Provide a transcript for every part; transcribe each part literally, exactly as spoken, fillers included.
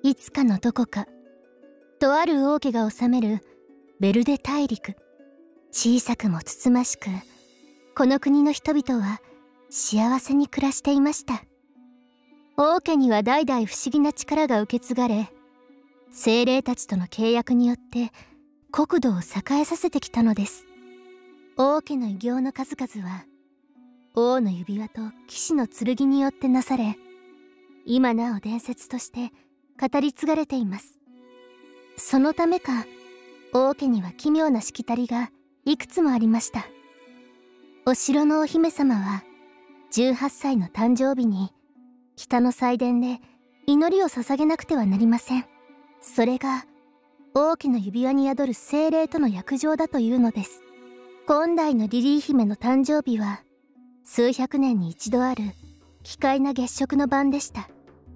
いつかのどこか、とある王家が治めるベルデ大陸。小さくもつつましく、この国の人々は幸せに暮らしていました。王家には代々不思議な力が受け継がれ、精霊たちとの契約によって国土を栄えさせてきたのです。王家の偉業の数々は王の指輪と騎士の剣によってなされ、今なお伝説として語り継がれています。そのためか、王家には奇妙なしきたりがいくつもありました。お城のお姫様はじゅうはっさいの誕生日に北の祭殿で祈りを捧げなくてはなりません。それが王家の指輪に宿る精霊との約定だというのです。今代のリリー姫の誕生日は数百年に一度ある奇怪な月食の晩でした。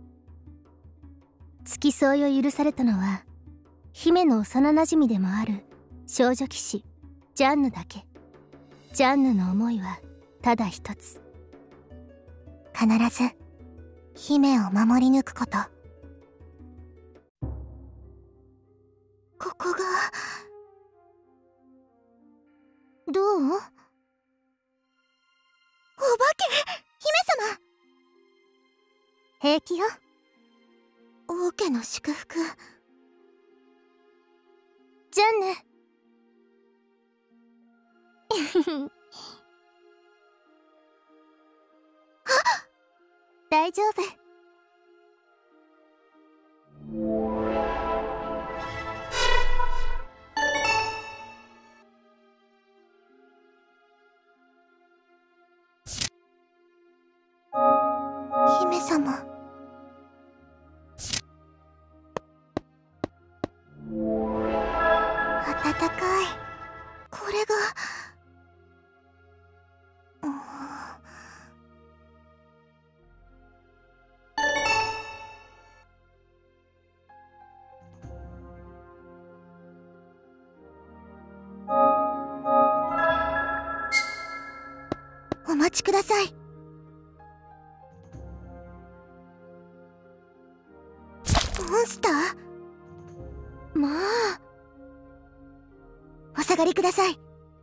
付き添いを許されたのは姫の幼なじみでもある少女騎士ジャンヌだけ。ジャンヌの思いはただ一つ。 必ず姫を守り抜くこと。ここがどう？お化け姫様。 平気よ。 王家の祝福。 ジャンヌ大丈夫。 姫様。暖かい。これがお待ちください。モンスター？まあ、お下がりください。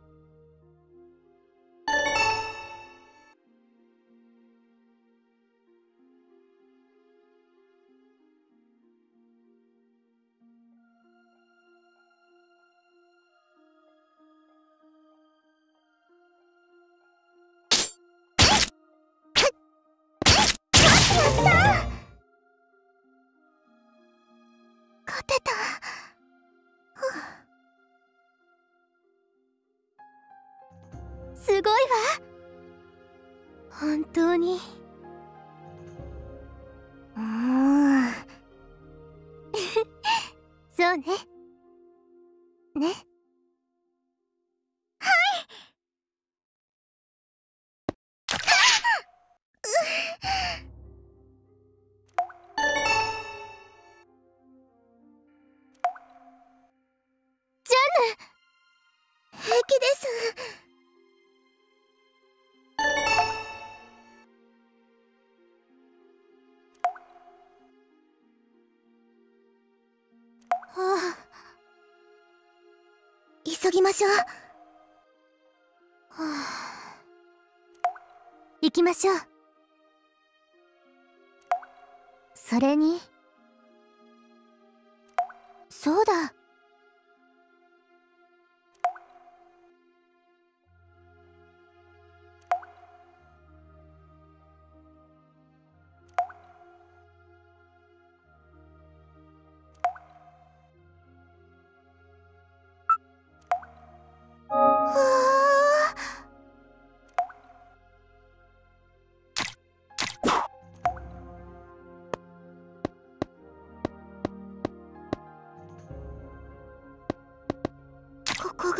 勝てた。 すごいわ。本当に。 うーんそうね。ね。 はい。 ジャンヌ。 平気です。はあ、急ぎましょう。はあ、行きましょう。それに、そうだ。 ここが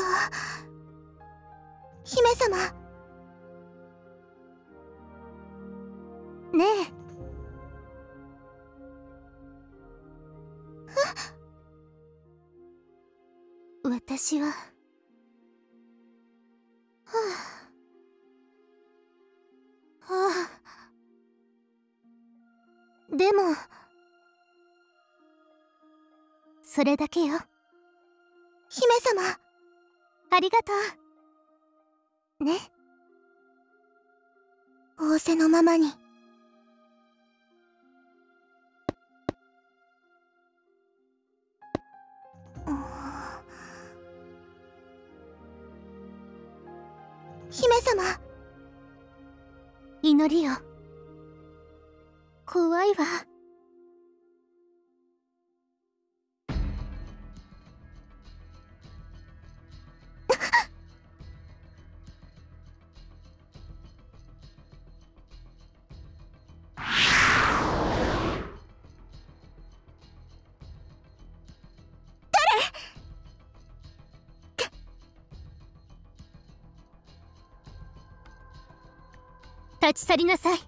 姫様。 ねえ。私は、はあ、はあ、でもそれだけよ。 姫様、 ありがとう。ね。 仰せのままに。姫様。 祈りよ。怖いわ。立ち去りなさい。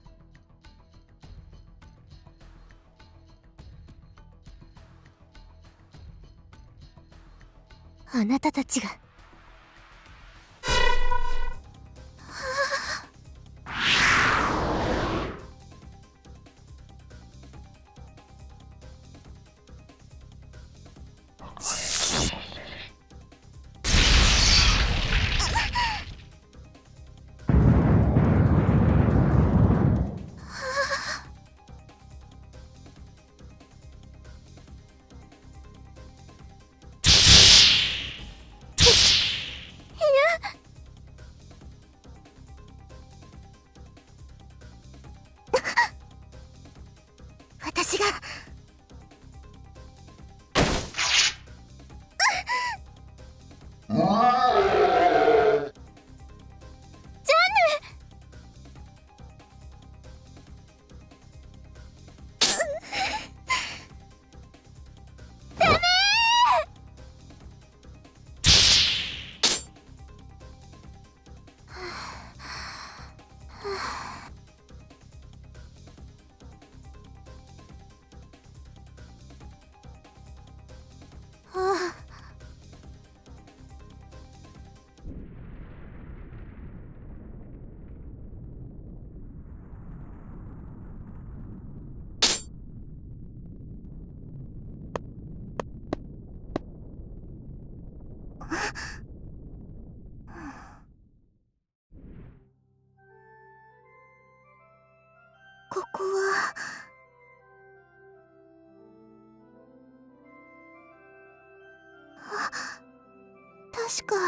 あなたたちが。 私が。ここは。あ、確か。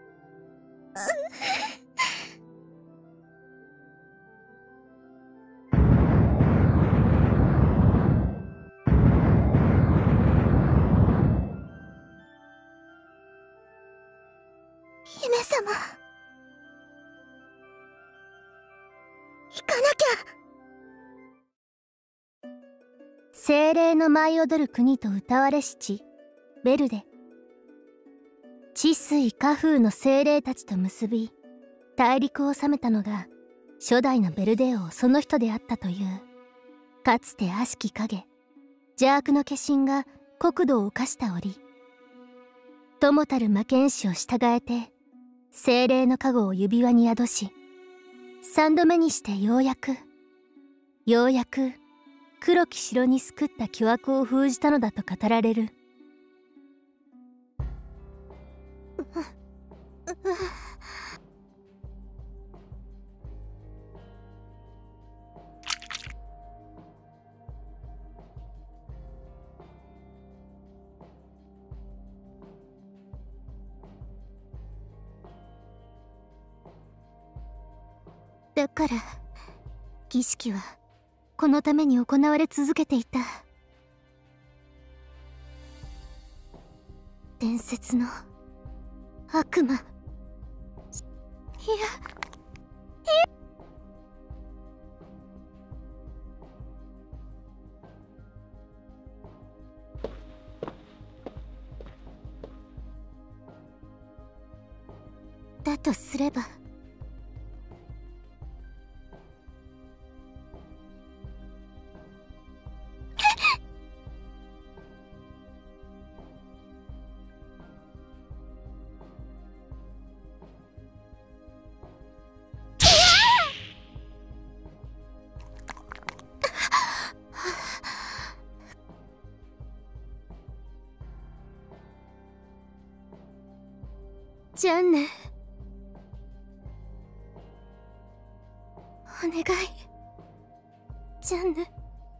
姫様。行かなきゃ。 精霊の舞い踊る国と歌われし地ベルデ。治水火風の精霊たちと結び大陸を治めたのが初代のベルデ王その人であったという。かつて悪しき影邪悪の化身が国土を侵した折、友たる魔剣士を従えて精霊の加護を指輪に宿し、三度目にしてようやくようやく黒き城に救った巨悪を封じたのだと語られる。だから儀式はこのために行われ続けていた。伝説の悪魔。いや、だとすればジャンヌ、お願い、ジャンヌ。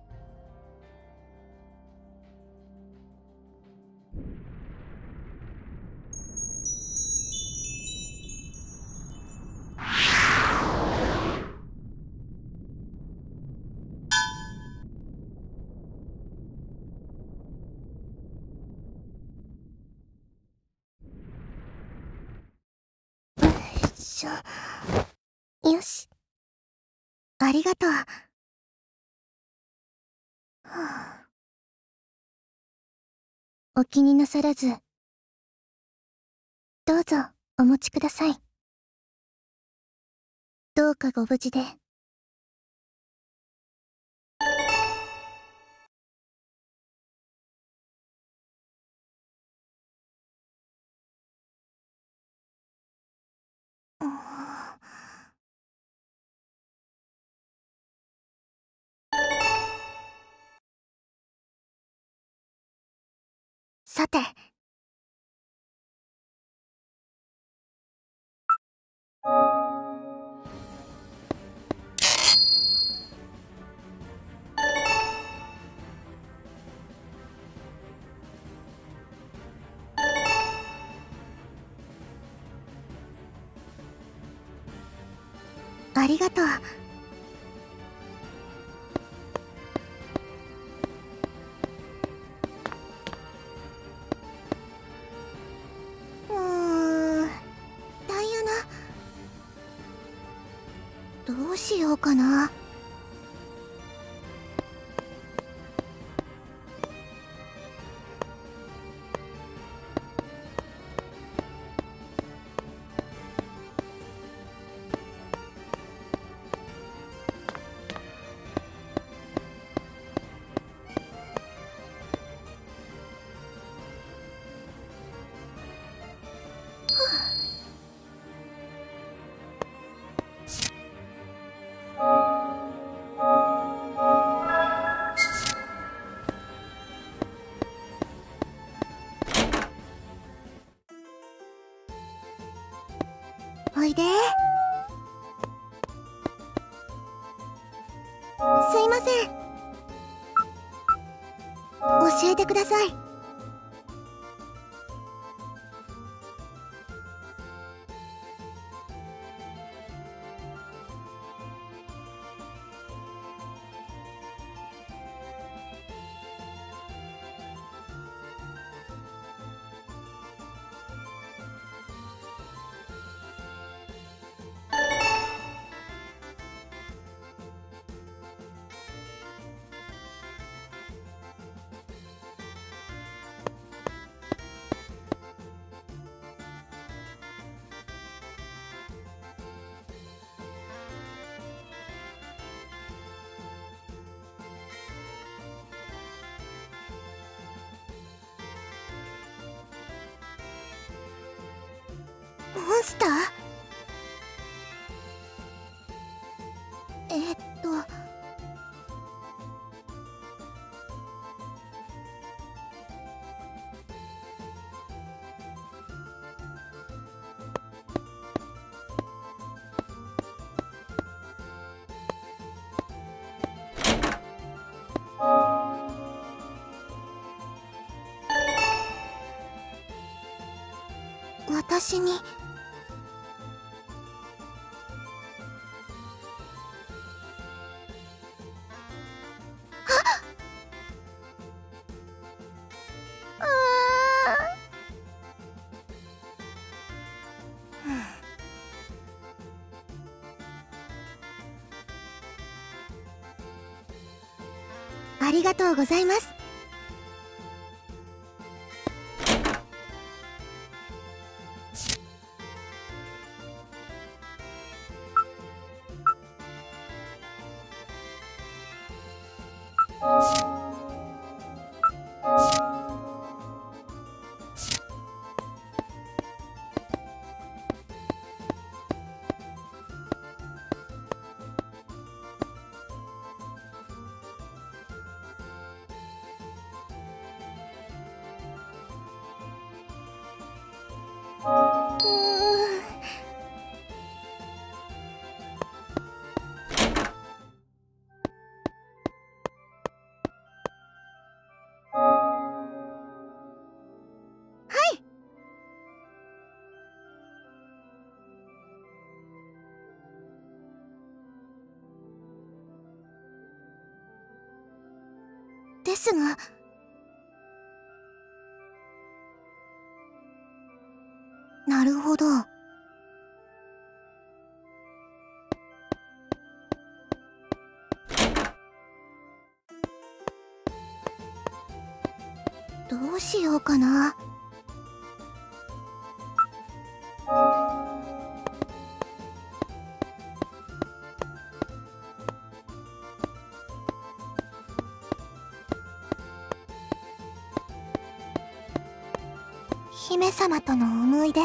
しょ。よし。ありがとう。はあ、お気になさらず。どうぞお持ちください。どうかご無事で。さて。ありがとう。うーん、ダイアナ、どうしようかな。おいで。すいません。教えてください。モンスター？えー、っと私に。ありがとうございます。うーんですが。なるほど。どうしようかな。姫様との思い出。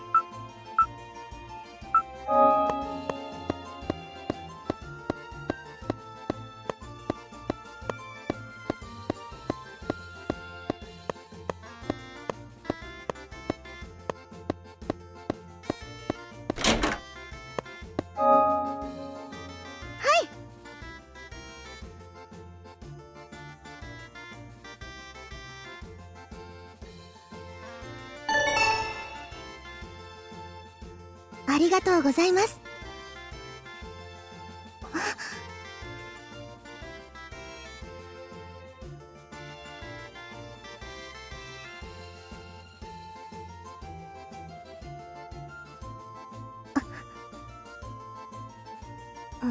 ありがとうございます。うん。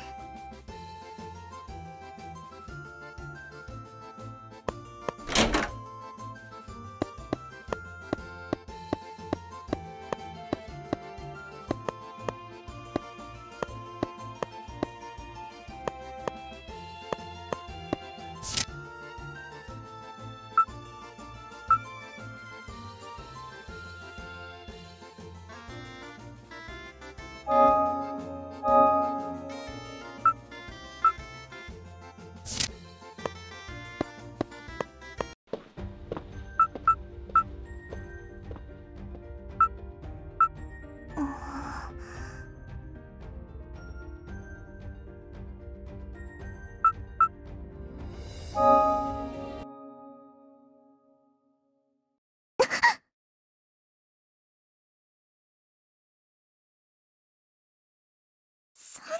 そんな。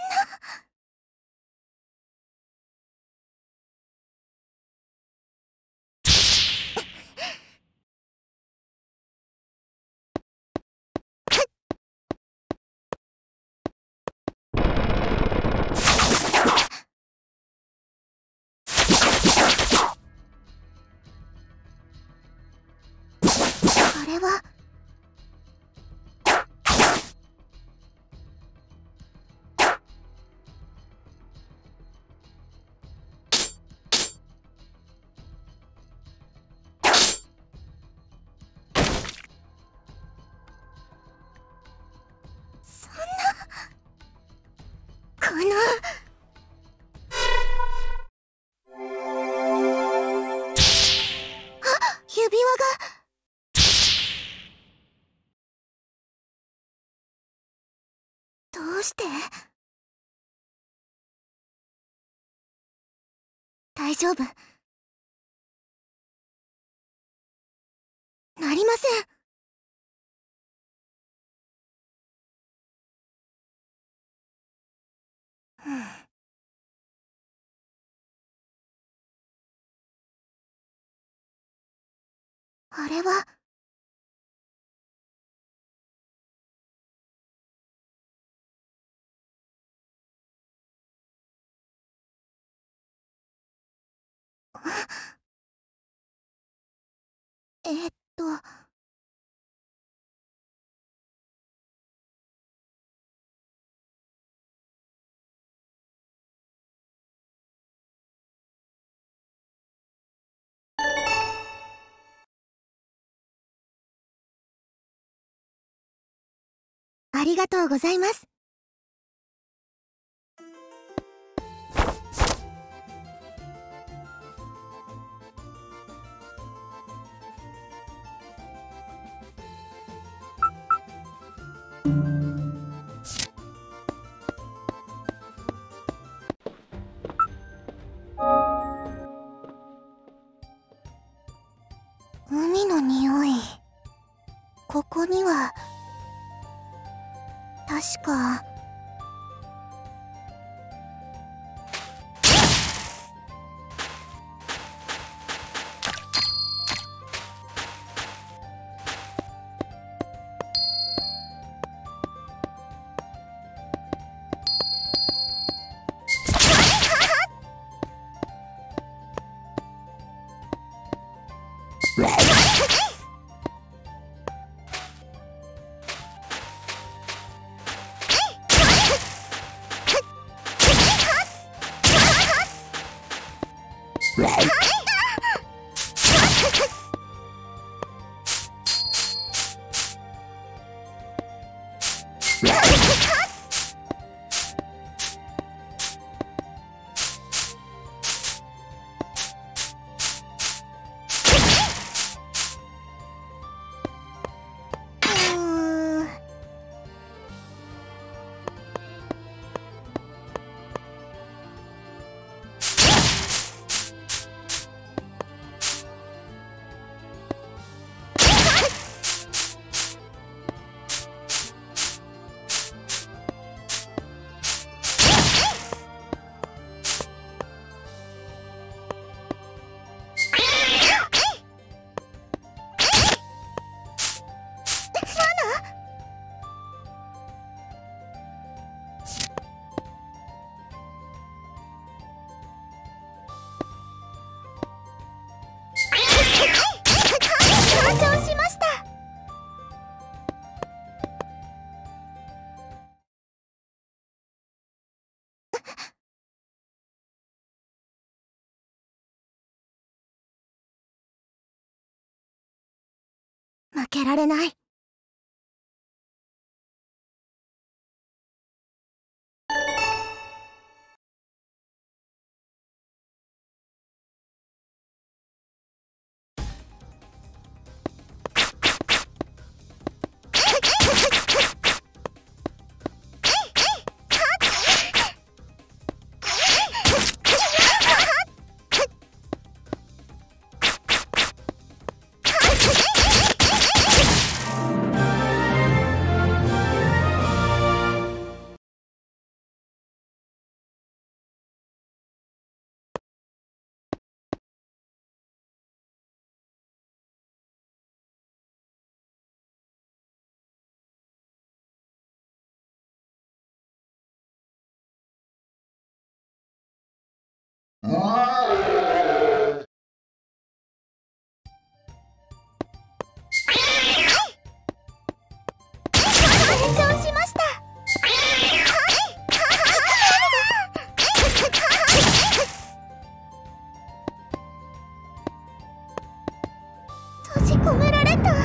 あれは。そんな。この。あ、指輪が。どうして？大丈夫。なりません。うん。あれは。えーっと。ありがとうございます。海の匂い。ここには確か。 負けられない。閉じ込められた。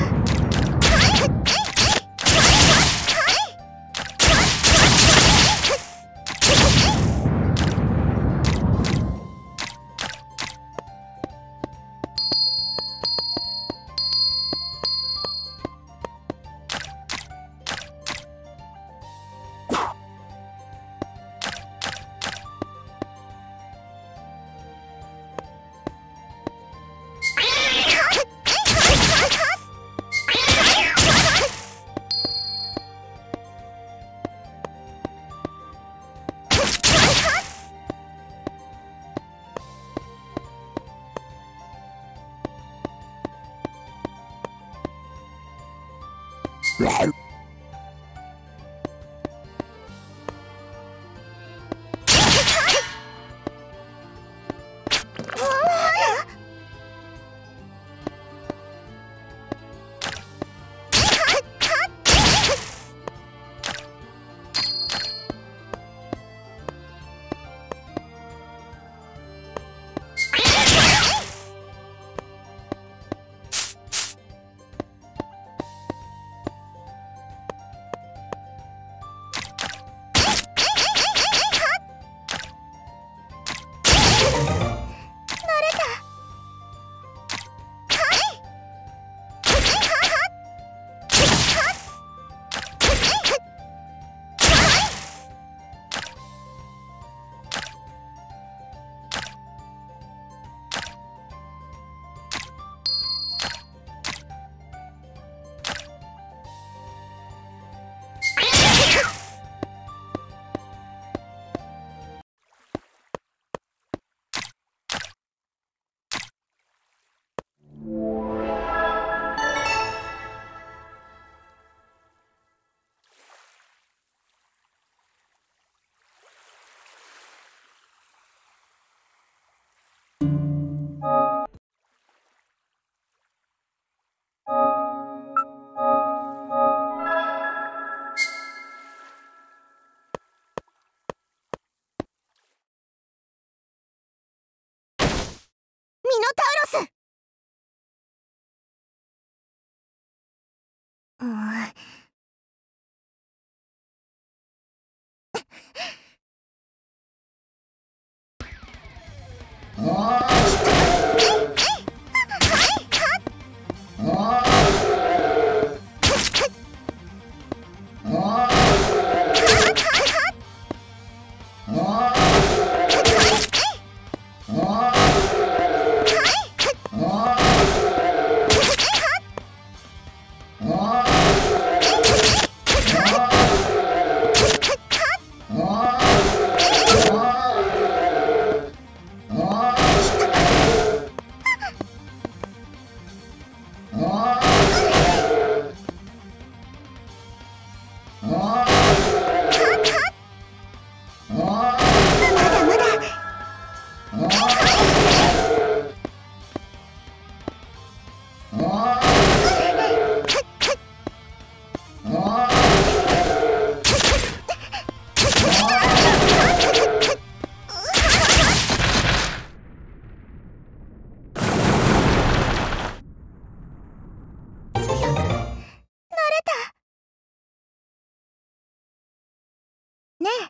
ねえ、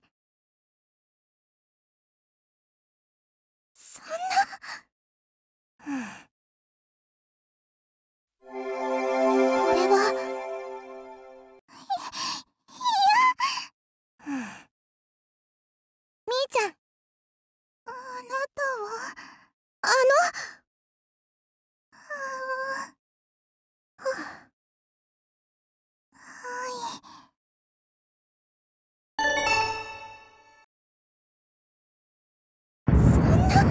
そんな、うん、これは、いや、うん、みーちゃん、あなたは、あの、はあ、はい。そんな。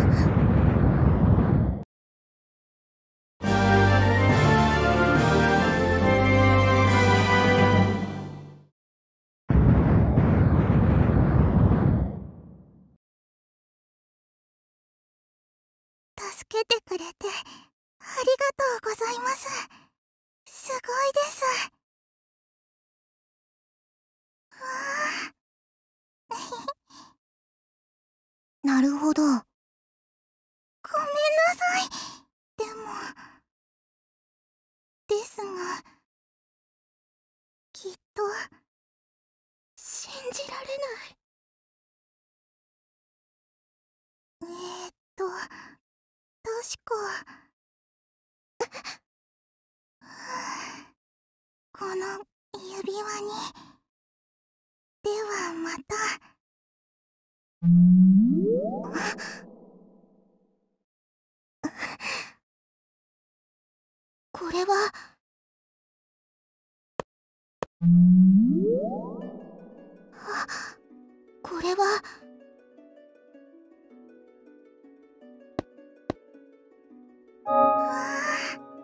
助けてくれてありがとうございます。すごいです。わあなるほど。ごめんなさい。でもですが、きっと信じられない。えーっと確かこの指輪に。ではまた。これはあ、これはああ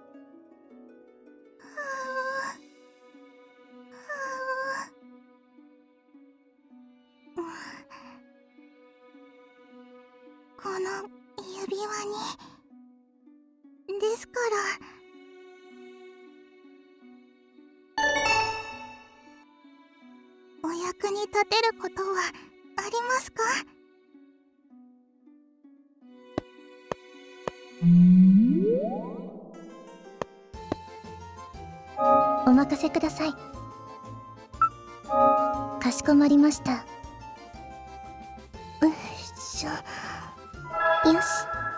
この指輪にですから。お役に立てることはありますか？ お任せください。かしこまりました。うっしょ。よし。